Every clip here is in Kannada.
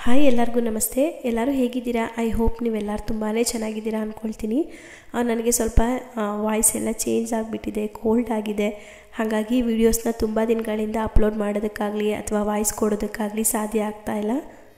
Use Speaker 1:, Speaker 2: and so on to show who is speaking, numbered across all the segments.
Speaker 1: ಹಾಯ್ ಎಲ್ಲರಿಗೂ ನಮಸ್ತೆ. ಎಲ್ಲರೂ ಹೇಗಿದ್ದೀರಾ? ಐ ಹೋಪ್ ನೀವೆಲ್ಲರೂ ತುಂಬಾ ಚೆನ್ನಾಗಿದ್ದೀರಾ ಅಂದ್ಕೊಳ್ತೀನಿ. ನನಗೆ ಸ್ವಲ್ಪ ವಾಯ್ಸ್ ಎಲ್ಲ ಚೇಂಜ್ ಆಗಿಬಿಟ್ಟಿದೆ, ಕೋಲ್ಡ್ ಆಗಿದೆ. ಹಾಗಾಗಿ ವೀಡಿಯೋಸ್ನ ತುಂಬ ದಿನಗಳಿಂದ ಅಪ್ಲೋಡ್ ಮಾಡೋದಕ್ಕಾಗಲಿ ಅಥವಾ ವಾಯ್ಸ್ ಕೊಡೋದಕ್ಕಾಗಲಿ ಸಾಧ್ಯ ಆಗ್ತಾಯಿಲ್ಲ.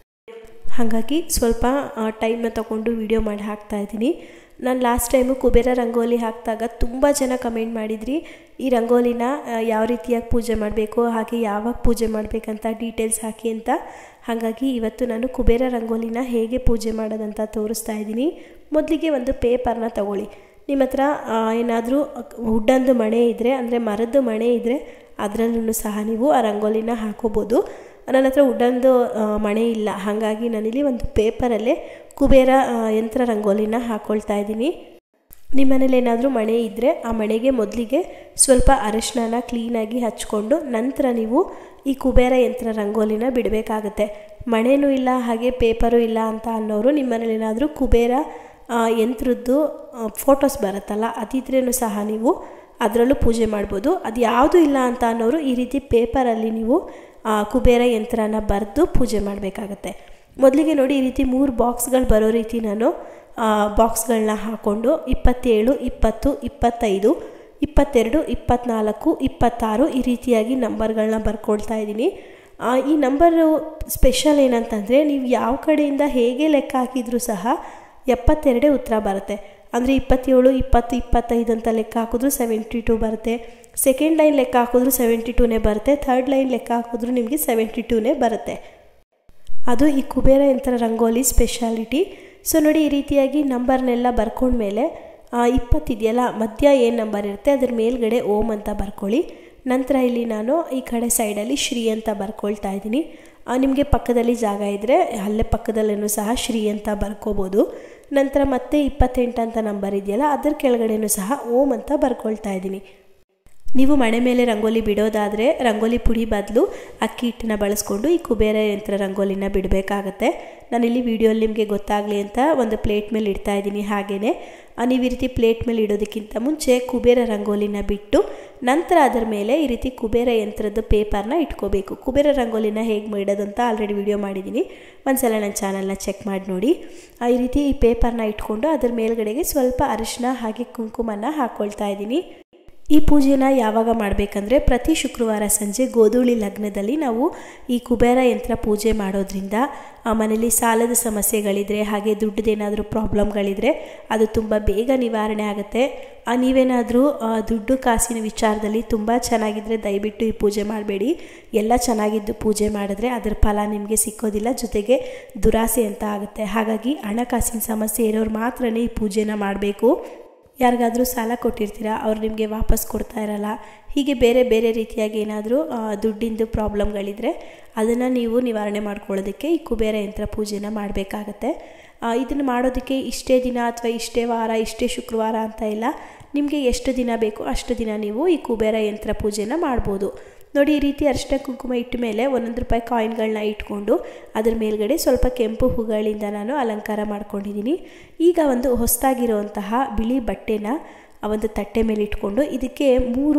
Speaker 1: ಹಾಗಾಗಿ ಸ್ವಲ್ಪ ಟೈಮ್ನ ತೊಗೊಂಡು ವೀಡಿಯೋ ಮಾಡಿ ಹಾಕ್ತಾಯಿದ್ದೀನಿ. ನಾನು ಲಾಸ್ಟ್ ಟೈಮು ಕುಬೇರ ರಂಗೋಲಿ ಹಾಕಿದಾಗ ತುಂಬ ಜನ ಕಮೆಂಟ್ ಮಾಡಿದ್ರಿ, ಈ ರಂಗೋಲಿನ ಯಾವ ರೀತಿಯಾಗಿ ಪೂಜೆ ಮಾಡಬೇಕು, ಹಾಗೆ ಯಾವಾಗ ಪೂಜೆ ಮಾಡಬೇಕಂತ ಡೀಟೇಲ್ಸ್ ಹಾಕಿ ಅಂತ. ಹಾಗಾಗಿ ಇವತ್ತು ನಾನು ಕುಬೇರ ರಂಗೋಲಿನ ಹೇಗೆ ಪೂಜೆ ಮಾಡೋದಂತ ತೋರಿಸ್ತಾ ಇದ್ದೀನಿ. ಮೊದಲಿಗೆ ಒಂದು ಪೇಪರ್ನ ತಗೊಳ್ಳಿ. ನಿಮ್ಮ ಹತ್ರ ಏನಾದರೂ ವುಡ್ಡಂದು ಮಣೆ ಇದ್ದರೆ, ಅಂದರೆ ಮರದ್ದು ಮಣೆ ಇದ್ದರೆ ಅದರಲ್ಲೂ ಸಹ ನೀವು ಆ ರಂಗೋಲಿನ ಹಾಕೋಬೋದು. ನನ್ನ ಹತ್ರ ವುಡ್ಡಂದು ಮಣೆ ಇಲ್ಲ, ಹಾಗಾಗಿ ನಾನಿಲ್ಲಿ ಒಂದು ಪೇಪರಲ್ಲೇ ಕುಬೇರ ಯಂತ್ರ ರಂಗೋಲಿನ ಹಾಕ್ಕೊಳ್ತಾ ಇದ್ದೀನಿ. ನಿಮ್ಮ ಮನೇಲಿ ಏನಾದರೂ ಮಣೆ ಇದ್ದರೆ ಆ ಮಣೆಗೆ ಮೊದಲಿಗೆ ಸ್ವಲ್ಪ ಅರಿಶಿನ ಕ್ಲೀನಾಗಿ ಹಚ್ಕೊಂಡು ನಂತರ ನೀವು ಈ ಕುಬೇರ ಯಂತ್ರ ರಂಗೋಲಿನ ಬಿಡಬೇಕಾಗತ್ತೆ. ಮಣೆನೂ ಇಲ್ಲ ಹಾಗೆ ಪೇಪರು ಇಲ್ಲ ಅಂತ ಅನ್ನೋರು ನಿಮ್ಮ ಮನೇಲಿ ಏನಾದರೂ ಕುಬೇರ ಯಂತ್ರದ್ದು ಫೋಟೋಸ್ ಬರುತ್ತಲ್ಲ, ಅದಿದ್ರೂ ಸಹ ನೀವು ಅದರಲ್ಲೂ ಪೂಜೆ ಮಾಡ್ಬೋದು. ಅದು ಯಾವುದೂ ಇಲ್ಲ ಅಂತ ಅನ್ನೋರು ಈ ರೀತಿ ಪೇಪರಲ್ಲಿ ನೀವು ಕುಬೇರ ಯಂತ್ರನ ಬರೆದು ಪೂಜೆ ಮಾಡಬೇಕಾಗತ್ತೆ. ಮೊದಲಿಗೆ ನೋಡಿ, ಈ ರೀತಿ 3 ಬಾಕ್ಸ್ಗಳು ಬರೋ ರೀತಿ ನಾನು ಬಾಕ್ಸ್ಗಳನ್ನ ಹಾಕ್ಕೊಂಡು 27, 20, 25, 22, 24, 26 ಈ ರೀತಿಯಾಗಿ ನಂಬರ್ಗಳನ್ನ ಬರ್ಕೊಳ್ತಾ ಇದ್ದೀನಿ. ಈ ನಂಬರು ಸ್ಪೆಷಲ್ ಏನಂತಂದರೆ, ನೀವು ಯಾವ ಕಡೆಯಿಂದ ಹೇಗೆ ಲೆಕ್ಕ ಹಾಕಿದರೂ ಸಹ 72 ಉತ್ತರ ಬರುತ್ತೆ. ಅಂದರೆ 27, 20, 25 ಅಂತ ಲೆಕ್ಕ ಹಾಕಿದ್ರು 72 ಬರುತ್ತೆ. ಸೆಕೆಂಡ್ ಲೈನ್ ಲೆಕ್ಕ ಹಾಕಿದ್ರು 72ನೇ ಬರುತ್ತೆ. ಥರ್ಡ್ ಲೈನ್ ಲೆಕ್ಕ ಹಾಕಿದ್ರು ನಿಮಗೆ 72ನೇ ಬರುತ್ತೆ. ಅದು ಈ ಕುಬೇರ ಯಂತ್ರ ರಂಗೋಲಿ ಸ್ಪೆಷಾಲಿಟಿ. ಸೊ ನೋಡಿ, ಈ ರೀತಿಯಾಗಿ ನಂಬರ್ನೆಲ್ಲ ಬರ್ಕೊಂಡ್ಮೇಲೆ 20 ಇದೆಯಲ್ಲ, ಮಧ್ಯ ಏನು ನಂಬರ್ ಇರುತ್ತೆ ಅದ್ರ ಮೇಲ್ಗಡೆ ಓಂ ಅಂತ ಬರ್ಕೊಳ್ಳಿ. ನಂತರ ಇಲ್ಲಿ ನಾನು ಈ ಕಡೆ ಸೈಡಲ್ಲಿ ಶ್ರೀ ಅಂತ ಬರ್ಕೊಳ್ತಾ ಇದ್ದೀನಿ. ನಿಮಗೆ ಪಕ್ಕದಲ್ಲಿ ಜಾಗ ಇದ್ದರೆ ಅಲ್ಲೇ ಪಕ್ಕದಲ್ಲೂ ಸಹ ಶ್ರೀ ಅಂತ ಬರ್ಕೋಬೋದು. ನಂತರ ಮತ್ತೆ 28 ಅಂತ ನಂಬರ್ ಇದೆಯಲ್ಲ, ಅದ್ರ ಕೆಳಗಡೆನೂ ಸಹ ಓಂ ಅಂತ ಬರ್ಕೊಳ್ತಾ ಇದ್ದೀನಿ. ನೀವು ಮಣೆ ಮೇಲೆ ರಂಗೋಲಿ ಬಿಡೋದಾದರೆ ರಂಗೋಲಿ ಪುಡಿ ಬದಲು ಅಕ್ಕಿ ಹಿಟ್ಟನ್ನ ಬಳಸ್ಕೊಂಡು ಈ ಕುಬೇರ ಯಂತ್ರ ರಂಗೋಲಿನ ಬಿಡಬೇಕಾಗತ್ತೆ. ನಾನಿಲ್ಲಿ ವಿಡಿಯೋಲಿ ನಿಮಗೆ ಗೊತ್ತಾಗಲಿ ಅಂತ ಒಂದು ಪ್ಲೇಟ್ ಮೇಲೆ ಇಡ್ತಾ ಇದ್ದೀನಿ. ಹಾಗೆಯೇ ನೀವು ಈ ರೀತಿ ಪ್ಲೇಟ್ ಮೇಲೆ ಇಡೋದಕ್ಕಿಂತ ಮುಂಚೆ ಕುಬೇರ ರಂಗೋಲಿನ ಬಿಟ್ಟು ನಂತರ ಅದರ ಮೇಲೆ ಈ ರೀತಿ ಕುಬೇರ ಯಂತ್ರದ ಪೇಪರ್ನ ಇಟ್ಕೋಬೇಕು. ಕುಬೇರ ರಂಗೋಲಿನ ಹೇಗೆ ಮಾಡೋದು ಅಂತ ಆಲ್ರೆಡಿ ವಿಡಿಯೋ ಮಾಡಿದ್ದೀನಿ, ಒಂದ್ಸಲ ನನ್ನ ಚಾನಲ್ನ ಚೆಕ್ ಮಾಡಿ ನೋಡಿ. ಈ ರೀತಿ ಈ ಪೇಪರ್ನ ಇಟ್ಕೊಂಡು ಅದರ ಮೇಲ್ಗಡೆಗೆ ಸ್ವಲ್ಪ ಅರಿಶಿನ ಹಾಗೆ ಕುಂಕುಮನ ಹಾಕ್ಕೊಳ್ತಾ ಇದ್ದೀನಿ. ಈ ಪೂಜೆನ ಯಾವಾಗ ಮಾಡಬೇಕಂದ್ರೆ, ಪ್ರತಿ ಶುಕ್ರವಾರ ಸಂಜೆ ಗೋಧೂಳಿ ಲಗ್ನದಲ್ಲಿ ನಾವು ಈ ಕುಬೇರ ಯಂತ್ರ ಪೂಜೆ ಮಾಡೋದ್ರಿಂದ ಮನೇಲಿ ಸಾಲದ ಸಮಸ್ಯೆಗಳಿದ್ರೆ ಹಾಗೆ ದುಡ್ಡದೇನಾದರೂ ಪ್ರಾಬ್ಲಮ್ಗಳಿದ್ರೆ ಅದು ತುಂಬ ಬೇಗ ನಿವಾರಣೆ ಆಗುತ್ತೆ. ನೀವೇನಾದರೂ ದುಡ್ಡು ಕಾಸಿನ ವಿಚಾರದಲ್ಲಿ ತುಂಬ ಚೆನ್ನಾಗಿದ್ದರೆ ದಯವಿಟ್ಟು ಈ ಪೂಜೆ ಮಾಡಬೇಡಿ. ಎಲ್ಲ ಚೆನ್ನಾಗಿದ್ದು ಪೂಜೆ ಮಾಡಿದ್ರೆ ಅದರ ಫಲ ನಿಮಗೆ ಸಿಕ್ಕೋದಿಲ್ಲ, ಜೊತೆಗೆ ದುರಾಸೆ ಅಂತ ಆಗುತ್ತೆ. ಹಾಗಾಗಿ ಹಣಕಾಸಿನ ಸಮಸ್ಯೆ ಇರೋರು ಮಾತ್ರ ಈ ಪೂಜೆನ ಮಾಡಬೇಕು. ಯಾರಿಗಾದರೂ ಸಾಲ ಕೊಟ್ಟಿರ್ತೀರ, ಅವ್ರು ನಿಮಗೆ ವಾಪಸ್ ಕೊಡ್ತಾ ಇರಲ್ಲ, ಹೀಗೆ ಬೇರೆ ಬೇರೆ ರೀತಿಯಾಗಿ ಏನಾದರೂ ದುಡ್ಡಿಂದು ಪ್ರಾಬ್ಲಮ್ಗಳಿದ್ರೆ ಅದನ್ನು ನೀವು ನಿವಾರಣೆ ಮಾಡ್ಕೊಳ್ಳೋದಕ್ಕೆ ಈ ಕುಬೇರ ಯಂತ್ರ ಪೂಜೆನ ಮಾಡಬೇಕಾಗತ್ತೆ. ಇದನ್ನು ಮಾಡೋದಕ್ಕೆ ಇಷ್ಟೇ ದಿನ ಅಥವಾ ಇಷ್ಟೇ ವಾರ, ಇಷ್ಟೇ ಶುಕ್ರವಾರ ಅಂತ ಇಲ್ಲ, ನಿಮಗೆ ಎಷ್ಟು ದಿನ ಬೇಕು ಅಷ್ಟು ದಿನ ನೀವು ಈ ಕುಬೇರ ಯಂತ್ರ ಪೂಜೆನ ಮಾಡ್ಬೋದು. ನೋಡಿ, ಈ ರೀತಿ ಅರಿಶಿನ ಕುಂಕುಮ ಇಟ್ಟ ಮೇಲೆ ₹1 ಕಾಯಿನ್ಗಳನ್ನ ಇಟ್ಕೊಂಡು ಅದ್ರ ಮೇಲ್ಗಡೆ ಸ್ವಲ್ಪ ಕೆಂಪು ಹೂಗಳಿಂದ ನಾನು ಅಲಂಕಾರ ಮಾಡ್ಕೊಂಡಿದ್ದೀನಿ. ಈಗ ಒಂದು ಹೊಸದಾಗಿರುವಂತಹ ಬಿಳಿ ಬಟ್ಟೆನ ಒಂದು ತಟ್ಟೆ ಮೇಲೆ ಇಟ್ಕೊಂಡು ಇದಕ್ಕೆ 3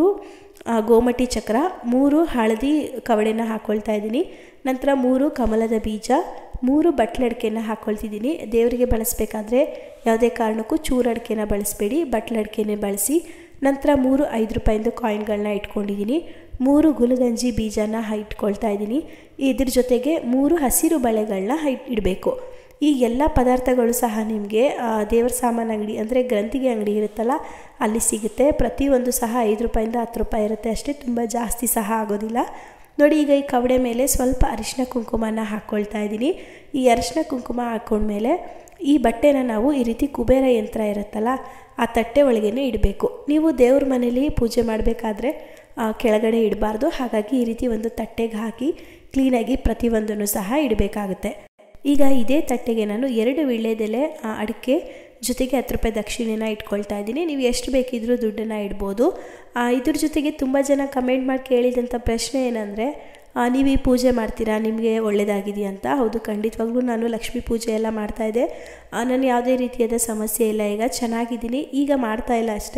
Speaker 1: ಗೋಮಟಿ ಚಕ್ರ, 3 ಹಳದಿ ಕವಡೆನ ಹಾಕ್ಕೊಳ್ತಾ ಇದ್ದೀನಿ. ನಂತರ 3 ಕಮಲದ ಬೀಜ, 3 ಬಟ್ಲಡಿಕೆನ ಹಾಕ್ಕೊಳ್ತಿದ್ದೀನಿ. ದೇವರಿಗೆ ಬಳಸಬೇಕಾದ್ರೆ ಯಾವುದೇ ಕಾರಣಕ್ಕೂ ಚೂರಡಿಕೆನ ಬಳಸಬೇಡಿ, ಬಟ್ಲಡಿಕೆನೇ ಬಳಸಿ. ನಂತರ 3 ₹5 ಕಾಯಿನ್ಗಳನ್ನ ಇಟ್ಕೊಂಡಿದ್ದೀನಿ. 3 ಗುಲಗಂಜಿ ಬೀಜನ ಇಟ್ಕೊಳ್ತಾ ಇದ್ದೀನಿ. ಇದ್ರ ಜೊತೆಗೆ 3 ಹಸಿರು ಬಳೆಗಳನ್ನ ಇಡಬೇಕು. ಈ ಎಲ್ಲ ಪದಾರ್ಥಗಳು ಸಹ ನಿಮಗೆ ದೇವರ ಸಾಮಾನು ಅಂಗಡಿ ಅಂದರೆ ಗ್ರಂಥಿಗೆ ಅಂಗಡಿ ಇರುತ್ತಲ್ಲ ಅಲ್ಲಿ ಸಿಗುತ್ತೆ. ಪ್ರತಿಯೊಂದು ಸಹ ₹5 10 ಇರುತ್ತೆ ಅಷ್ಟೇ, ತುಂಬ ಜಾಸ್ತಿ ಸಹ ಆಗೋದಿಲ್ಲ. ನೋಡಿ, ಈಗ ಈ ಕವಡೆ ಮೇಲೆ ಸ್ವಲ್ಪ ಅರಿಶಿನ ಕುಂಕುಮನ ಹಾಕ್ಕೊಳ್ತಾ ಇದ್ದೀನಿ. ಈ ಅರಿಶಿನ ಕುಂಕುಮ ಹಾಕ್ಕೊಂಡ್ಮೇಲೆ ಈ ಬಟ್ಟೆನ ನಾವು ಈ ರೀತಿ ಕುಬೇರ ಯಂತ್ರ ಇರುತ್ತಲ್ಲ ಆ ತಟ್ಟೆ ಒಳಗೇ ಇಡಬೇಕು. ನೀವು ದೇವ್ರ ಮನೇಲಿ ಪೂಜೆ ಮಾಡಬೇಕಾದ್ರೆ ಕೆಳಗಡೆ ಇಡಬಾರ್ದು. ಹಾಗಾಗಿ ಈ ರೀತಿ ಒಂದು ತಟ್ಟೆಗೆ ಹಾಕಿ ಕ್ಲೀನಾಗಿ ಪ್ರತಿಯೊಂದನ್ನು ಸಹ ಇಡಬೇಕಾಗುತ್ತೆ. ಈಗ ಇದೇ ತಟ್ಟೆಗೆ ನಾನು 2 ವೀಳ್ಯದೆಲೆ ಅಡಿಕೆ ಜೊತೆಗೆ ₹10 ದಕ್ಷಿಣೆನ ಇಟ್ಕೊಳ್ತಾ ಇದ್ದೀನಿ. ನೀವು ಎಷ್ಟು ಬೇಕಿದ್ರೂ ದುಡ್ಡನ್ನು ಇಡ್ಬೋದು. ಇದ್ರ ಜೊತೆಗೆ ತುಂಬ ಜನ ಕಮೆಂಟ್ ಮಾಡಿ ಕೇಳಿದಂಥ ಪ್ರಶ್ನೆ ಏನಂದರೆ, ನೀವು ಈ ಪೂಜೆ ಮಾಡ್ತೀರಾ, ನಿಮಗೆ ಒಳ್ಳೆಯದಾಗಿದೆಯಾ ಅಂತ. ಹೌದು, ಖಂಡಿತವಾಗ್ಲೂ ನಾನು ಲಕ್ಷ್ಮೀ ಪೂಜೆ ಎಲ್ಲ ಮಾಡ್ತಾಯಿದ್ದೆ. ನಾನು ಯಾವುದೇ ರೀತಿಯಾದ ಸಮಸ್ಯೆ ಇಲ್ಲ, ಈಗ ಚೆನ್ನಾಗಿದ್ದೀನಿ. ಈಗ ಮಾಡ್ತಾಯಿಲ್ಲ ಅಷ್ಟೇ.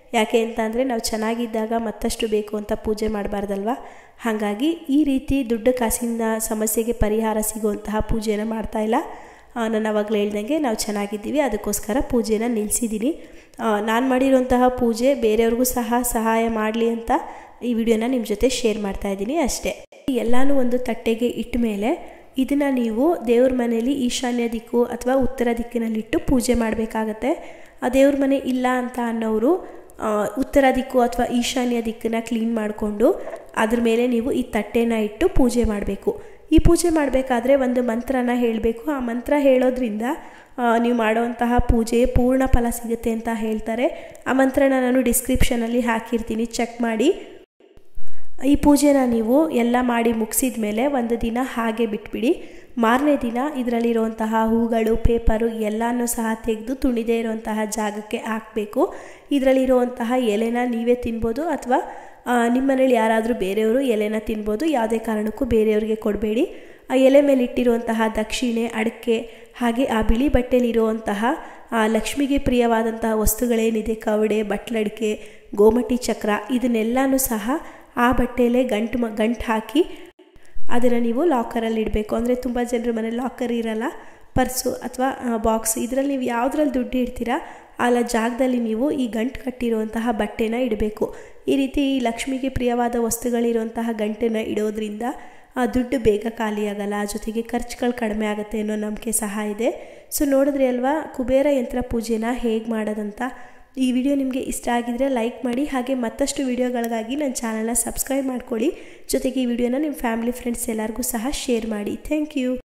Speaker 1: ಯಾಕೆ ಅಂತ ಅಂದರೆ ನಾವು ಚೆನ್ನಾಗಿದ್ದಾಗ ಮತ್ತಷ್ಟು ಬೇಕು ಅಂತ ಪೂಜೆ ಮಾಡಬಾರ್ದಲ್ವ. ಹಾಗಾಗಿ ಈ ರೀತಿ ದುಡ್ಡು ಕಾಸಿನ ಸಮಸ್ಯೆಗೆ ಪರಿಹಾರ ಸಿಗುವಂತಹ ಪೂಜೆನ ಮಾಡ್ತಾಯಿಲ್ಲ. ನಾನು ಅವಾಗಲೇ ಹೇಳ್ದಂಗೆ ನಾವು ಚೆನ್ನಾಗಿದ್ದೀವಿ, ಅದಕ್ಕೋಸ್ಕರ ಪೂಜೆನ ನಿಲ್ಲಿಸಿದ್ದೀನಿ. ನಾನು ಮಾಡಿರುವಂತಹ ಪೂಜೆ ಬೇರೆಯವ್ರಿಗೂ ಸಹ ಸಹಾಯ ಮಾಡಲಿ ಅಂತ ಈ ವಿಡಿಯೋನ ನಿಮ್ಮ ಜೊತೆ ಶೇರ್ ಮಾಡ್ತಾ ಇದ್ದೀನಿ ಅಷ್ಟೇ. ಎಲ್ಲನೂ ಒಂದು ತಟ್ಟೆಗೆ ಇಟ್ಟ ಮೇಲೆ ಇದನ್ನು ನೀವು ದೇವ್ರ ಮನೆಯಲ್ಲಿ ಈಶಾನ್ಯ ದಿಕ್ಕು ಅಥವಾ ಉತ್ತರ ದಿಕ್ಕಿನಲ್ಲಿಟ್ಟು ಪೂಜೆ ಮಾಡಬೇಕಾಗತ್ತೆ. ಆ ದೇವ್ರ ಮನೆ ಇಲ್ಲ ಅಂತ ಅನ್ನೋರು ಉತ್ತರ ದಿಕ್ಕು ಅಥವಾ ಈಶಾನ್ಯ ದಿಕ್ಕನ್ನು ಕ್ಲೀನ್ ಮಾಡಿಕೊಂಡು ಅದ್ರ ಮೇಲೆ ನೀವು ಈ ತಟ್ಟೆನ ಇಟ್ಟು ಪೂಜೆ ಮಾಡಬೇಕು. ಈ ಪೂಜೆ ಮಾಡಬೇಕಾದ್ರೆ ಒಂದು ಮಂತ್ರನ ಹೇಳಬೇಕು. ಆ ಮಂತ್ರ ಹೇಳೋದ್ರಿಂದ ನೀವು ಮಾಡುವಂತಹ ಪೂಜೆ ಪೂರ್ಣ ಫಲ ಸಿಗುತ್ತೆ ಅಂತ ಹೇಳ್ತಾರೆ. ಆ ಮಂತ್ರನ ನಾನು ಡಿಸ್ಕ್ರಿಪ್ಷನಲ್ಲಿ ಹಾಕಿರ್ತೀನಿ, ಚೆಕ್ ಮಾಡಿ. ಈ ಪೂಜೆನ ನೀವು ಎಲ್ಲ ಮಾಡಿ ಮುಗಿಸಿದ ಮೇಲೆ ಒಂದು ದಿನ ಹಾಗೆ ಬಿಟ್ಬಿಡಿ. ಮಾರನೇ ದಿನ ಇದರಲ್ಲಿರುವಂತಹ ಹೂಗಳು, ಪೇಪರು ಎಲ್ಲನೂ ಸಹ ತೆಗೆದು ತುಣಿದೇ ಇರುವಂತಹ ಜಾಗಕ್ಕೆ ಹಾಕಬೇಕು. ಇದರಲ್ಲಿರುವಂತಹ ಎಲೆನ ನೀವೇ ತಿನ್ಬೋದು ಅಥವಾ ನಿಮ್ಮ ಮನೇಲಿ ಯಾರಾದರೂ ಬೇರೆಯವರು ಎಲೆನ ತಿನ್ಬೋದು. ಯಾವುದೇ ಕಾರಣಕ್ಕೂ ಬೇರೆಯವ್ರಿಗೆ ಕೊಡಬೇಡಿ. ಆ ಎಲೆ ಮೇಲೆ ಇಟ್ಟಿರುವಂತಹ ದಕ್ಷಿಣೆ, ಅಡಿಕೆ, ಹಾಗೆ ಆ ಬಿಳಿ ಬಟ್ಟೆಲಿರುವಂತಹ ಲಕ್ಷ್ಮಿಗೆ ಪ್ರಿಯವಾದಂತಹ ವಸ್ತುಗಳೇನಿದೆ, ಕವಡೆ, ಬಟ್ಲಡಿಕೆ, ಗೋಮಟಿ ಚಕ್ರ, ಇದನ್ನೆಲ್ಲನೂ ಸಹ ಆ ಬಟ್ಟೆಯಲ್ಲೇ ಗಂಟು ಹಾಕಿ ಅದನ್ನು ನೀವು ಲಾಕರಲ್ಲಿ ಇಡಬೇಕು. ಅಂದರೆ ತುಂಬ ಜನರ ಮನೇಲಿ ಲಾಕರ್ ಇರಲ್ಲ, ಪರ್ಸು ಅಥವಾ ಬಾಕ್ಸ್, ಇದರಲ್ಲಿ ನೀವು ಯಾವುದ್ರಲ್ಲಿ ದುಡ್ಡು ಇಡ್ತೀರಾ ಅಲ್ಲ ಜಾಗದಲ್ಲಿ ನೀವು ಈ ಗಂಟು ಕಟ್ಟಿರುವಂತಹ ಬಟ್ಟೆನ ಇಡಬೇಕು. ಈ ರೀತಿ ಲಕ್ಷ್ಮಿಗೆ ಪ್ರಿಯವಾದ ವಸ್ತುಗಳಿರುವಂತಹ ಗಂಟನ್ನು ಇಡೋದ್ರಿಂದ ಆ ದುಡ್ಡು ಬೇಗ ಖಾಲಿಯಾಗಲ್ಲ, ಜೊತೆಗೆ ಖರ್ಚುಗಳು ಕಡಿಮೆ ಆಗುತ್ತೆ ಅನ್ನೋ ನಂಬಿಕೆ ಸಹ ಇದೆ. ಸೊ ನೋಡಿದ್ರಿ ಅಲ್ವಾ ಕುಬೇರ ಯಂತ್ರ ಪೂಜೆನ ಹೇಗೆ ಮಾಡೋದಂತ. ಈ ವಿಡಿಯೋ ನಿಮಗೆ ಇಷ್ಟ ಆಗಿದರೆ ಲೈಕ್ ಮಾಡಿ, ಹಾಗೆ ಮತ್ತಷ್ಟು ವಿಡಿಯೋಗಳಿಗಾಗಿ ನನ್ನ ಚಾನಲ್ನ ಸಬ್ಸ್ಕ್ರೈಬ್ ಮಾಡ್ಕೊಳ್ಳಿ. ಜೊತೆಗೆ ಈ ವಿಡಿಯೋನ ನಿಮ್ಮ ಫ್ಯಾಮಿಲಿ ಫ್ರೆಂಡ್ಸ್ ಎಲ್ಲರಿಗೂ ಸಹ ಶೇರ್ ಮಾಡಿ. Thank you.